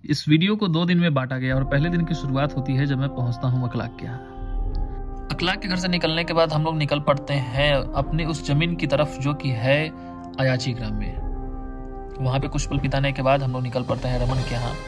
इस वीडियो को 2 दिन में बांटा गया और पहले दिन की शुरुआत होती है जब मैं पहुंचता हूं अखलाक के यहाँ। अखलाक के घर से निकलने के बाद हम लोग निकल पड़ते हैं अपनी उस जमीन की तरफ जो कि है अयाची ग्राम में। वहां पे कुछ पल बिताने के बाद हम लोग निकल पड़ते हैं रमन के यहाँ।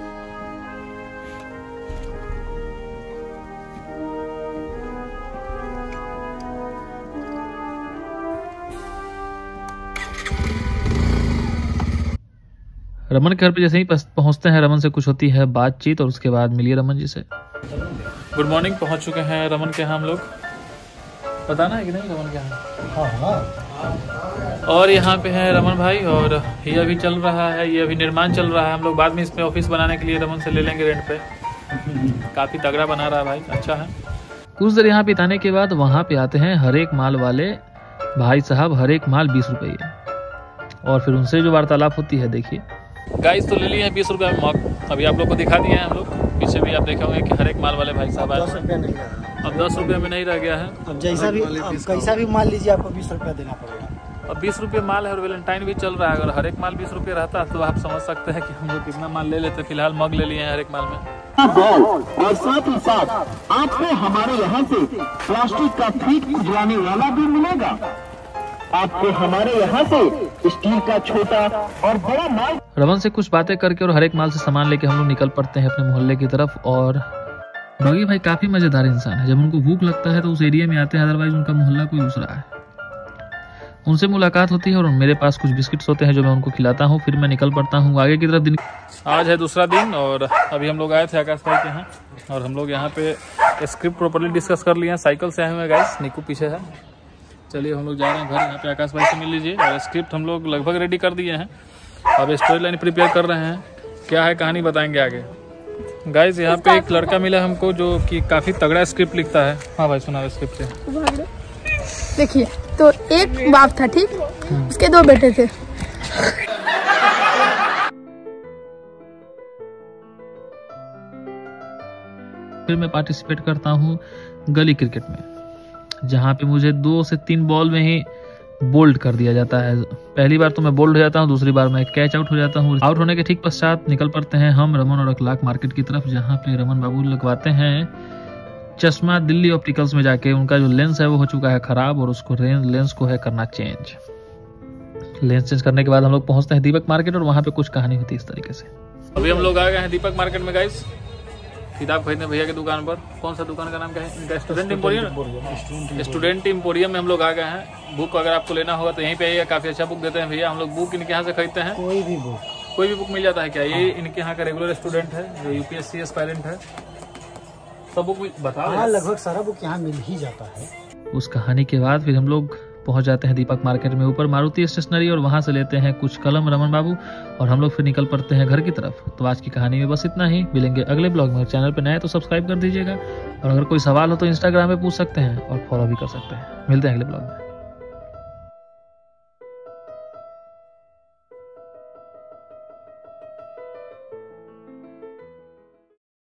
रमन के घर पे जैसे ही पहुंचते हैं रमन से कुछ होती है बातचीत और उसके बाद मिलिए रमन जी से। गुड मॉर्निंग, पहुंच चुके हैं रमन के यहाँ हम लोग। बताना है कि नहीं रमन के यहाँ? हाँ। और यहाँ पे है रमन भाई और ये अभी चल रहा है, ये अभी निर्माण चल रहा है। हम लोग बाद में इसमें ऑफिस बनाने के लिए रमन से ले लेंगे रेंट पे। काफ़ी तगड़ा बना रहा है भाई, अच्छा है। कुछ देर यहाँ बिताने के बाद वहाँ पे आते हैं हर एक माल वाले भाई साहब, हर एक माल 20 रुपये। और फिर उनसे जो वार्तालाप होती है देखिए। गाइस तो ले लिए हैं 20 रुपये में मग, अभी आप लोग को दिखा दिए हैं हम लोग। पीछे भी आप देखे होंगे कि हर एक माल वाले भाई साहब आए हैं। अब 10 रुपये में नहीं रह गया है। अब जैसा भी कैसा भी माल लीजिए आपको 20 रुपया देना पड़ेगा। अब 20 रुपये माल है और वैलेंटाइन भी चल रहा है। अगर हर एक माल 20 रुपये रहता है तो आप समझ सकते हैं कि हम लोग कितना माल ले लेते। फिलहाल मग ले लिए हैं हर एक माल में। और साथ ही साथ आपको हमारे यहाँ से प्लास्टिक का फीक खुजलाने वाला भी मिलेगा। आपको हमारे यहाँ से स्टील का छोटा और बड़ा माल। रमन से कुछ बातें करके और हर एक माल से सामान लेके हम लोग निकल पड़ते हैं अपने मोहल्ले की तरफ। और डॉगी भाई काफी मजेदार इंसान है। जब उनको भूख लगता है तो उस एरिया में आते हैं, अदरवाइज उनका मोहल्ला कोई दूसरा है। उनसे मुलाकात होती है और मेरे पास कुछ बिस्किट्स होते हैं जो मैं उनको खिलाता हूँ। फिर मैं निकल पड़ता हूँ आगे की तरफ। दिन आज है दूसरा दिन और अभी हम लोग आए थे आकाश भाई के यहाँ और हम लोग यहाँ पे स्क्रिप्ट प्रॉपर्ली डिस्कस कर लिए हैं। साइकिल से आए हुए गाइस, निकू पीछे है। चलिए हम लोग जा रहे हैं घर। यहाँ पे आकाश भाई से मिल लीजिए। और स्क्रिप्ट हम लोग लगभग रेडी कर दिए हैं, अब स्टोरी लाइन प्रिपेयर कर रहे हैं। क्या है कहानी बताएंगे आगे। गाइस यहाँ पे एक लड़का मिला हमको जो कि काफी तगड़ा स्क्रिप्ट लिखता है। हाँ भाई सुना स्क्रिप्ट से। देखिए तो एक बाप था, ठीक, उसके 2 बेटे थे। फिर मैं पार्टिसिपेट करता हूँ गली क्रिकेट में, जहाँ पे मुझे 2 से 3 बॉल में ही बोल्ड कर दिया जाता है। पहली बार तो मैं बोल्ड हो जाता हूँ, दूसरी बार मैं कैच आउट हो जाता हूँ। आउट होने के ठीक पश्चात निकल पड़ते हैं हम रमन और अखलाक मार्केट की तरफ, जहाँ पे रमन बाबू लगवाते हैं चश्मा दिल्ली ऑप्टिकल्स में जाके। उनका जो लेंस है वो हो चुका है खराब और उसको लेंस को है करना चेंज। लेंस चेंज करने के बाद हम लोग पहुंचते हैं दीपक मार्केट और वहाँ पे कुछ कहानी होती है इस तरीके से। अभी हम लोग आ गए हैं दीपक मार्केट में गाइस, किताब खरीदने भैया की दुकान पर। कौन सा दुकान का नाम क्या है इनका? Student emporium. स्टूडेंट एम्पोरियम में हम लोग आ गए हैं। बुक अगर आपको लेना होगा तो यहीं पे आइएगा, काफी अच्छा बुक देते हैं भैया। हम लोग बुक इनके यहाँ से खरीदते हैं। कोई भी बुक मिल जाता है क्या? ये इनके यहाँ का रेगुलर स्टूडेंट है, जो यूपीएससी एस्पायरेंट है। सब बुक बताओ। हाँ, लगभग सारा बुक यहाँ मिल ही जाता है। उस कहानी के बाद फिर हम लोग पहुंच जाते हैं दीपक मार्केट में ऊपर मारुति स्टेशनरी और वहां से लेते हैं कुछ कलम रमन बाबू और हम लोग फिर निकल पड़ते हैं घर की तरफ। तो आज की कहानी में बस इतना ही। मिलेंगे अगले ब्लॉग में। चैनल पे नए तो सब्सक्राइब कर दीजिएगा और अगर कोई सवाल हो तो इंस्टाग्राम पे पूछ सकते हैं और फॉलो भी कर सकते हैं। मिलते हैं अगले ब्लॉग में।